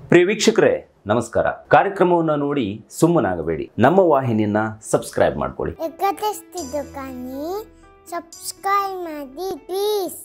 ಪ್ರಿಯ ವೀಕ್ಷಕರೇ ನಮಸ್ಕಾರ. ಕಾರ್ಯಕ್ರಮವನ್ನು ನೋಡಿ ಸುಮ್ಮನಾಗಬೇಡಿ, ನಮ್ಮ ವಾಹಿನಿಯನ್ನ ಸಬ್ಸ್ಕ್ರೈಬ್ ಮಾಡ್ಕೊಳ್ಳಿ. ಸಬ್ಸ್ಕ್ರೈಬ್ ಮಾಡಿ ಪ್ಲೀಸ್.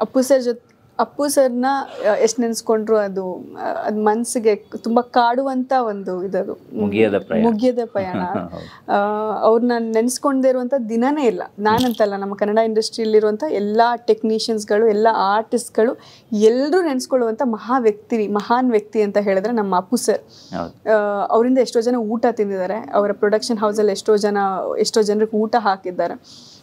ಅಪ್ಪು ಸರ್ನ ಎಷ್ಟು ನೆನೆಸ್ಕೊಂಡ್ರು ಅದು ಮನಸ್ಸಿಗೆ ತುಂಬ ಕಾಡುವಂಥ ಒಂದು ಇದದು ಮುಗಿಯದ ಪ್ರಯಾಣ. ಅವ್ರನ್ನ ನೆನೆಸ್ಕೊಂಡೇ ಇರುವಂಥ ದಿನನೇ ಇಲ್ಲ. ನಾನಂತಲ್ಲ, ನಮ್ಮ ಕನ್ನಡ ಇಂಡಸ್ಟ್ರಿಯಲ್ಲಿರುವಂಥ ಎಲ್ಲ ಟೆಕ್ನಿಷಿಯನ್ಸ್ಗಳು, ಎಲ್ಲ ಆರ್ಟಿಸ್ಟ್ಗಳು ಎಲ್ಲರೂ ನೆನೆಸ್ಕೊಳ್ಳುವಂಥ ಮಹಾನ್ ವ್ಯಕ್ತಿ ಅಂತ ಹೇಳಿದ್ರೆ ನಮ್ಮ ಅಪ್ಪು ಸರ್. ಅವರಿಂದ ಎಷ್ಟೋ ಜನ ಊಟ ತಿಂದಿದ್ದಾರೆ, ಅವರ ಪ್ರೊಡಕ್ಷನ್ ಹೌಸಲ್ಲಿ ಎಷ್ಟೋ ಜನರಿಗೆ ಊಟ ಹಾಕಿದ್ದಾರೆ.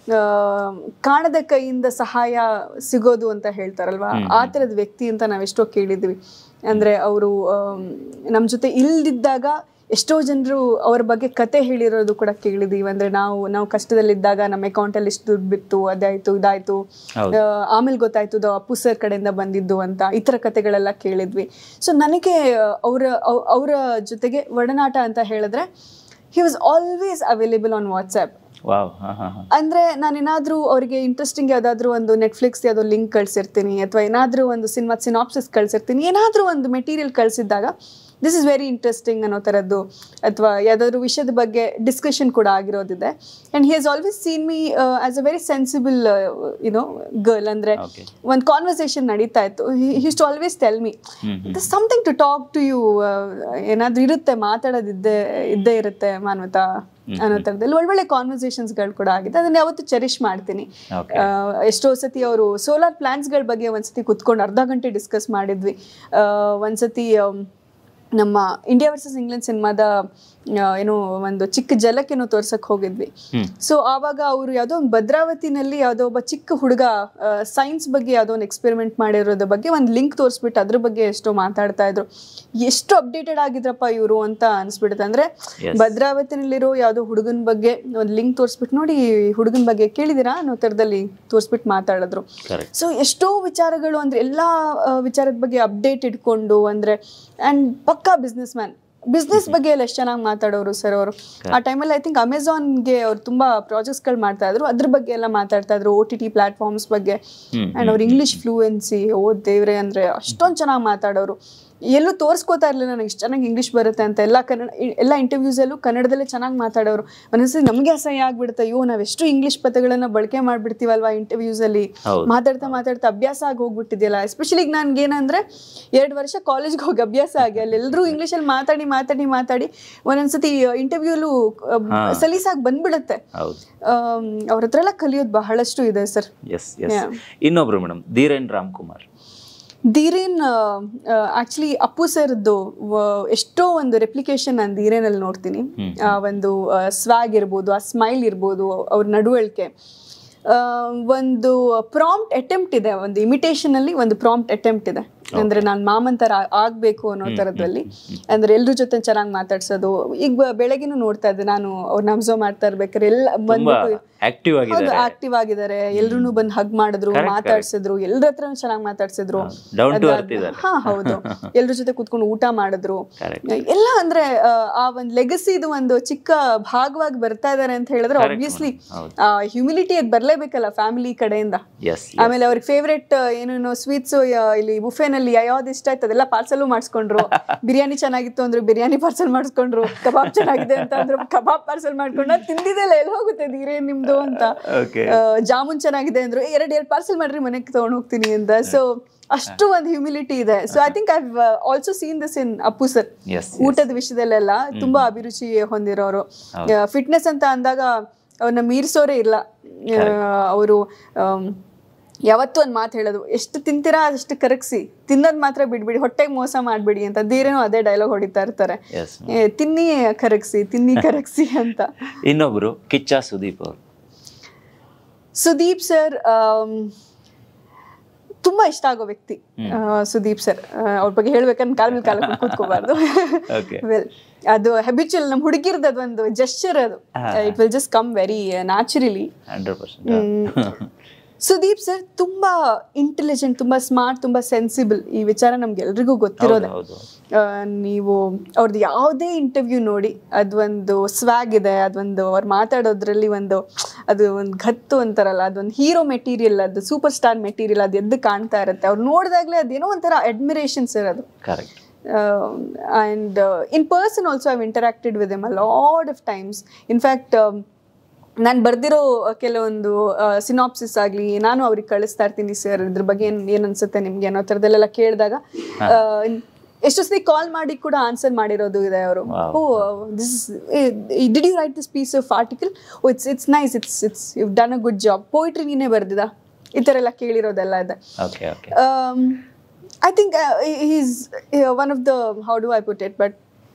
ಕಾಣದ ಕೈಯಿಂದ ಸಹಾಯ ಸಿಗೋದು ಅಂತ ಹೇಳ್ತಾರಲ್ವಾ, ಆ ಥರದ ವ್ಯಕ್ತಿ ಅಂತ ನಾವೆಷ್ಟೋ ಕೇಳಿದ್ವಿ. ಅಂದರೆ ಅವರು ನಮ್ಮ ಜೊತೆ ಇಲ್ದಿದ್ದಾಗ ಎಷ್ಟೋ ಜನರು ಅವ್ರ ಬಗ್ಗೆ ಕತೆ ಹೇಳಿರೋದು ಕೂಡ ಕೇಳಿದೀವಿ. ಅಂದರೆ ನಾವು ಕಷ್ಟದಲ್ಲಿದ್ದಾಗ ನಮ್ಮ ಅಕೌಂಟಲ್ಲಿ ಇಷ್ಟು ದುಡ್ಡು ಬಿತ್ತು, ಅದಾಯಿತು ಇದಾಯಿತು, ಆಮೇಲೆ ಗೊತ್ತಾಯ್ತು ಅಪ್ಪು ಸರ್ ಕಡೆಯಿಂದ ಬಂದಿದ್ದು ಅಂತ, ಈ ಥರ ಕತೆಗಳೆಲ್ಲ ಕೇಳಿದ್ವಿ. ಸೊ ನನಗೆ ಅವರ ಜೊತೆಗೆ ಒಡನಾಟ ಅಂತ ಹೇಳಿದ್ರೆ, he was always available on WhatsApp. ಅಂದ್ರೆ ನಾನೇನಾದ್ರೂ ಅವ್ರಿಗೆ ಇಂಟ್ರೆಸ್ಟಿಂಗ್ ಯಾವ್ದಾದ್ರು ಒಂದು ನೆಟ್ಫ್ಲಿಕ್ಸ್ ಯಾವ್ದೋ ಲಿಂಕ್ ಕಳ್ಸಿರ್ತೀನಿ, ಅಥವಾ ಏನಾದ್ರೂ ಒಂದು ಸಿನಾಪ್ಸಿಸ್ ಕಳ್ಸಿರ್ತೀನಿ, ಏನಾದ್ರೂ ಒಂದು ಮೆಟೀರಿಯಲ್ ಕಳ್ಸಿದ್ದಾಗ ದಿಸ್ ಇಸ್ ವೆರಿ ಇಂಟ್ರೆಸ್ಟಿಂಗ್ ಅನ್ನೋ ಥರದ್ದು, ಅಥವಾ ಯಾವುದಾದ್ರು ವಿಷಯದ ಬಗ್ಗೆ ಡಿಸ್ಕಷನ್ ಕೂಡ ಆಗಿರೋದಿದೆ. And he has always seen me as a very sensible girl. ಅಂದರೆ ಒಂದು ಕಾನ್ವರ್ಸೇಷನ್ ನಡೀತಾ ಇತ್ತು, he use to always tell me something to talk to you, ಏನಾದರೂ ಇರುತ್ತೆ, ಇದ್ದೇ ಇರುತ್ತೆ ಮಾನ್ವಿತಾ ಅನ್ನೋ ಥರದಲ್ಲಿ ಒಳ್ಳೊಳ್ಳೆ ಕಾನ್ವರ್ಸೇಷನ್ಸ್ಗಳು ಕೂಡ ಆಗಿದೆ. ಅದನ್ನ ಯಾವತ್ತು ಚೆರಿಶ್ ಮಾಡ್ತೀನಿ. ಎಷ್ಟೋ ಸತಿ ಅವರು ಸೋಲಾರ್ ಪ್ಲಾಂಟ್ಸ್ಗಳ ಬಗ್ಗೆ ಒಂದ್ಸತಿ ಕುತ್ಕೊಂಡು ಅರ್ಧ ಗಂಟೆ ಡಿಸ್ಕಸ್ ಮಾಡಿದ್ವಿ. ಒಂದ್ಸತಿ ನಮ್ಮ ಇಂಡಿಯಾ ವರ್ಸಸ್ ಇಂಗ್ಲೆಂಡ್ ಸಿನಿಮಾದ ಏನೋ ಒಂದು ಚಿಕ್ಕ ಜಲಕ್ಕೇನೋ ತೋರ್ಸಕ್ ಹೋಗಿದ್ವಿ. ಸೊ ಆವಾಗ ಅವರು ಯಾವುದೋ ಒಂದು ಭದ್ರಾವತಿನಲ್ಲಿ ಯಾವುದೋ ಒಬ್ಬ ಚಿಕ್ಕ ಹುಡುಗ ಸೈನ್ಸ್ ಬಗ್ಗೆ ಯಾವುದೋ ಒಂದು ಎಕ್ಸ್ಪೆರಿಮೆಂಟ್ ಮಾಡಿರೋದ್ರ ಬಗ್ಗೆ ಒಂದು ಲಿಂಕ್ ತೋರಿಸ್ಬಿಟ್ಟು ಅದ್ರ ಬಗ್ಗೆ ಎಷ್ಟೋ ಮಾತಾಡ್ತಾ ಇದ್ರು. ಎಷ್ಟು ಅಪ್ಡೇಟೆಡ್ ಆಗಿದ್ರಪ್ಪ ಇವರು ಅಂತ ಅನ್ಸ್ಬಿಡುತ್ತೆ. ಅಂದ್ರೆ ಭದ್ರಾವತಿನಲ್ಲಿರೋ ಯಾವುದೋ ಹುಡುಗನ ಬಗ್ಗೆ ಒಂದು ಲಿಂಕ್ ತೋರಿಸ್ಬಿಟ್ಟು, ನೋಡಿ ಹುಡುಗನ ಬಗ್ಗೆ ಕೇಳಿದಿರಾ ಅನ್ನೋ ಥರದಲ್ಲಿ ತೋರಿಸ್ಬಿಟ್ಟು ಮಾತಾಡಿದ್ರು. ಸೊ ಎಷ್ಟೋ ವಿಚಾರಗಳು, ಅಂದ್ರೆ ಎಲ್ಲಾ ವಿಚಾರದ ಬಗ್ಗೆ ಅಪ್ಡೇಟ್ ಇಟ್ಕೊಂಡು, ಅಂದ್ರೆ ಅಂಡ್ ಪಕ್ಕಾ ಬಿಸ್ನೆಸ್ ಬಗ್ಗೆ ಎಲ್ಲ ಎಷ್ಟು ಚೆನ್ನಾಗಿ ಮಾತಾಡೋರು ಸರ್ ಅವರು. ಆ ಟೈಮಲ್ಲಿ ಐ ಥಿಂಕ್ ಅಮೆಝಾನ್ಗೆ ಅವ್ರು ತುಂಬಾ ಪ್ರಾಜೆಕ್ಟ್ಸ್ಗಳು ಮಾಡ್ತಾ ಇದ್ರು, ಅದ್ರ ಬಗ್ಗೆ ಎಲ್ಲ ಮಾತಾಡ್ತಾ ಇದ್ರು, OTT ಪ್ಲಾಟ್ಫಾರ್ಮ್ಸ್ ಬಗ್ಗೆ. ಅಂಡ್ ಅವ್ರ ಇಂಗ್ಲಿಷ್ ಫ್ಲೂಯೆನ್ಸಿ, ಓ ದೇವ್ರೆ, ಅಂದ್ರೆ ಅಷ್ಟೊಂದು ಚೆನ್ನಾಗಿ ಮಾತಾಡೋರು. ಎಲ್ಲೂ ತೋರಿಸ್ಕೋತಾ ಇರಲಿಲ್ಲ ನನಗೆ ಇಷ್ಟು ಚೆನ್ನಾಗಿ ಇಂಗ್ಲೀಷ್ ಬರುತ್ತೆ ಅಂತ. ಎಲ್ಲ ಇಂಟರ್ವ್ಯೂಸಲ್ಲೂ ಕನ್ನಡದಲ್ಲೇ ಚೆನ್ನಾಗಿ ಮಾತಾಡೋರು. ಒಂದೊಂದ್ಸರಿ ನಮಗೆ ಅಸಹ್ಯ ಆಗ್ಬಿಡುತ್ತೆ, ಅಯ್ಯೋ ನಾವೆಷ್ಟು ಇಂಗ್ಲೀಷ್ ಪದಗಳನ್ನ ಬಳಕೆ ಮಾಡ್ಬಿಡ್ತೀವಲ್ವಾ ಇಂಟರ್ವ್ಯೂಸಲ್ಲಿ, ಮಾತಾಡ್ತಾ ಅಭ್ಯಾಸ ಆಗಿ ಹೋಗ್ಬಿಟ್ಟಿದೆಯಲ್ಲ. ಎಸ್ಪೆಷಲಿ ಈಗ ನನ್ಗೇನಂದ್ರೆ 2 ವರ್ಷ ಕಾಲೇಜ್ಗೆ ಹೋಗಿ ಅಭ್ಯಾಸ ಆಗಿ ಅಲ್ಲಿ ಎಲ್ಲರೂ ಇಂಗ್ಲೀಷಲ್ಲಿ ಮಾತಾಡಿ ಒಂದೊಂದ್ಸತಿ ಇಂಟರ್ವ್ಯೂಲು ಸಲೀಸಾಗಿ ಬಂದ್ಬಿಡುತ್ತೆ. ಅವ್ರ ಹತ್ರ ಎಲ್ಲ ಕಲಿಯೋದು ಬಹಳಷ್ಟು ಇದೆ ಸರ್. ಇನ್ನೊಬ್ರು ಮೇಡಮ್, ಧೀರೇನ್ ರಾಮ್ಕುಮಾರ್. ಆಕ್ಚುಲಿ ಅಪ್ಪು ಸರ್ದು ಎಷ್ಟೋ ಒಂದು ರೆಪ್ಲಿಕೇಶನ್ ನಾನು ಧೀರೇನಲ್ಲಿ ನೋಡ್ತೀನಿ. ಒಂದು ಸ್ವಾಗ್ ಇರ್ಬೋದು, ಆ ಸ್ಮೈಲ್ ಇರ್ಬೋದು, ಅವ್ರ ನಡವಳಿಕೆ, ಒಂದು ಪ್ರಾಂಪ್ಟ್ ಅಟೆಂಪ್ಟ್ ಇದೆ, ಒಂದು ಇಮಿಟೇಷನ್ ಅಲ್ಲಿ ಒಂದು ಪ್ರಾಂಪ್ಟ್ ಅಟೆಂಪ್ಟ್ ಇದೆ. ಅಂದ್ರೆ ನಾನು ಮಾಮಂತರ ಆಗ್ಬೇಕು ಅನ್ನೋ ತರದಲ್ಲಿ, ಅಂದ್ರೆ ಎಲ್ರ ಜೊತೆ ಚೆನ್ನಾಗಿ ಮಾತಾಡ್ಸೋದು. ಈಗ ಬೆಳಗ್ಗೆನೂ ನೋಡ್ತಾ ಇದ್ದೆ ನಾನು, ಅವ್ರನ್ನ ಅಬ್ಸರ್ವ್ ಮಾಡ್ತಾ ಇರ್ಬೇಕಾದ್ರೆ ಎಲ್ಲ ಬಂದ್ಬಿಟ್ಟು ಆಕ್ಟಿವ್ ಆಗಿದ್ದಾರೆ. ಎಲ್ರು ಬಂದು ಹಗ್ ಮಾಡಿದ್ರು, ಮಾತಾಡ್ಸಿದ್ರು, ಎಲ್ಲರ ಹತ್ರ ಚೆನ್ನಾಗಿ ಮಾತಾಡ್ಸಿದ್ರು. ಹಾ ಹೌದು, ಎಲ್ರ ಜೊತೆ ಕುತ್ಕೊಂಡು ಊಟ ಮಾಡಿದ್ರು ಎಲ್ಲ. ಅಂದ್ರೆ ಆ ಒಂದು ಲೆಗಸಿದು ಒಂದು ಚಿಕ್ಕ ಭಾಗವಾಗಿ ಬರ್ತಾ ಇದಾರೆ ಅಂತ ಹೇಳಿದ್ರೆ ಆಬ್ವಿಯಸ್ಲಿ ಹ್ಯೂಮಿಲಿಟಿ ಅದು ಬರ್ಲೇಬೇಕಲ್ಲ ಫ್ಯಾಮಿಲಿ ಕಡೆಯಿಂದ. ಆಮೇಲೆ ಅವ್ರಿಗೆ ಫೇವ್ರೆಟ್ ಏನೇನೋ ಸ್ವೀಟ್ಸ್ ಇಲ್ಲಿ ಬುಫೆನಲ್ಲಿ ಯಾವ್ದು ಇಷ್ಟ ಆಯ್ತು ಅದೆಲ್ಲ ಪಾರ್ಸಲ್ ಮಾಡಿಸ್ಕೊಂಡ್ರು. ಬಿರಿಯಾನಿ ಚೆನ್ನಾಗಿತ್ತು ಅಂದ್ರೆ ಬಿರಿಯಾನಿ ಪಾರ್ಸಲ್ ಮಾಡಿಸ್ಕೊಂಡ್ರು, ಕಬಾಬ್ ಚೆನ್ನಾಗಿದೆ ಅಂತ ಅಂದ್ರೆ ಕಬಾಬ್ ಪಾರ್ಸಲ್ ಮಾಡ್ಕೊಂಡು, ತಿಂದಿದ್ದೆಲ್ಲ ಎಲ್ಲಿ ಹೋಗುತ್ತೆ ಧೀರೆ ನಿಮ್ದು ಅಂತ. ಜಾಮೂನ್ ಚೆನ್ನಾಗಿದೆ ಅಂದ್ರು, ಎರಡು ಪಾರ್ಸಲ್ ಮಾಡ್ರಿ ಮನೆಗೆ ತಗೊಂಡ್ ಹೋಗ್ತೀನಿ ಅಂತ. ಸೊ ಅಷ್ಟು ಒಂದು ಹ್ಯೂಮಿಲಿಟಿ ಇದೆ. So I think I also seen this in Appu sir. ಊಟದ ವಿಷಯದಲ್ಲೆಲ್ಲ ತುಂಬಾ ಅಭಿರುಚಿ ಹೊಂದಿರೋರು. ಫಿಟ್ನೆಸ್ ಅಂತ ಅಂದಾಗ ಅವ್ರನ್ನ ಮೀರ್ಸೋರೇ ಇಲ್ಲ. ಅವರು ಯಾವತ್ತೂ ಒಂದು ಮಾತು ಹೇಳೋದು, ಎಷ್ಟು ತಿಂತೀರಾ ಅಷ್ಟು ಕರಗಿಸಿ, ತಿನ್ನೋದು ಮಾತ್ರ ಬಿಡ್ಬಿಡಿ, ಹೊಟ್ಟೆಗೆ ಮೋಸ ಮಾಡ್ಬಿಡಿ ಅಂತ. ಧೀರೇನೂ ಅದೇ ಡೈಲಾಗ್ ಹೊಡಿತಾ ಇರ್ತಾರೆ, ತಿನ್ನಿ ಕರಗಿಸಿ ಅಂತ. ಇನ್ನೊಬ್ರು ಕಿಚ್ಚ ಸುದೀಪ್ ಸರ್ ತುಂಬಾ ಇಷ್ಟ ಆಗೋ ವ್ಯಕ್ತಿ ಸುದೀಪ್ ಸರ್. ಅವ್ರ ಬಗ್ಗೆ ಹೇಳ್ಬೇಕಂದ್ರೆ ಕಾಲ ಮೇಲೆ ಕಾಲ ಕೂತ್ಕೋಬಾರ್ದು. ವೆಲ್, ಅದು ಹ್ಯಾಬಿಚುವಲ್, ನಮ್ಮ ಹುಡುಗಿರ್ದು ಅದೊಂದು ಜೆಸ್ಚರ್, ಅದು it will just come very naturally. Sudeep sir ತುಂಬಾ ಇಂಟೆಲಿಜೆಂಟ್, ತುಂಬಾ ಸ್ಮಾರ್ಟ್, ತುಂಬಾ ಸೆನ್ಸಿಬಲ್. ಈ ವಿಚಾರ ನಮ್ಗೆಲ್ರಿಗೂ ಗೊತ್ತಿರೋದೆ. ನೀವು ಅವ್ರದ್ದು ಯಾವುದೇ ಇಂಟರ್ವ್ಯೂ ನೋಡಿ, ಅದೊಂದು ಸ್ವಾಗ್ ಇದೆ, ಅದೊಂದು ಅವ್ರು ಮಾತಾಡೋದ್ರಲ್ಲಿ ಅದು ಒಂದು ಗತ್ತು ಅಂತಾರಲ್ಲ, ಅದೊಂದು ಹೀರೋ ಮೆಟೀರಿಯಲ್, ಅದು ಸೂಪರ್ ಸ್ಟಾರ್ ಮೆಟೀರಿಯಲ್, ಅದು ಎದ್ದು ಕಾಣ್ತಾ ಇರುತ್ತೆ. ಅವ್ರು ನೋಡಿದಾಗಲೇ ಅದೇನೋ ಒಂಥರ ಅಡ್ಮಿರೇಷನ್ ಸರ್ ಅದು. and in person also I've interacted with him a lot of times. In fact, ನಾನು ಬರ್ದಿರೋ ಕೆಲವೊಂದು ಸಿನಾಪ್ಸಿಸ್ ಆಗಲಿ ನಾನು ಅವ್ರಿಗೆ ಕಳಿಸ್ತಾ ಇರ್ತೀನಿ, ಸರ್ ಇದ್ರ ಬಗ್ಗೆ ಏನು ಅನ್ಸುತ್ತೆ ನಿಮ್ಗೆ ಅನ್ನೋ ಥರದಲ್ಲೆಲ್ಲ ಕೇಳಿದಾಗ ಎಷ್ಟೋ ಸತಿ ಕಾಲ್ ಮಾಡಿ ಕೂಡ ಆನ್ಸರ್ ಮಾಡಿರೋದು ಇದೆ ಅವರು. This did you write this piece of article, it's nice, it's you done a good job, poetry ನೀನೇ ಬರ್ದಿದ, ಈ ಥರ ಎಲ್ಲ ಕೇಳಿರೋದೆಲ್ಲ ಇದೆ. I think he's one of the, how do I put it, but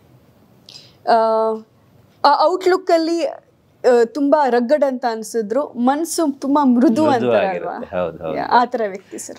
outlook ಅಲ್ಲಿ ತುಂಬಾ ರಗ್ಗಡ್ ಅಂತ ಅನ್ಸಿದ್ರು, ಮನ್ಸು ತುಂಬಾ ಮೃದು ಅಂತಾರಲ್ವಾ, ಆ ತರ ವ್ಯಕ್ತಿ ಸರ್.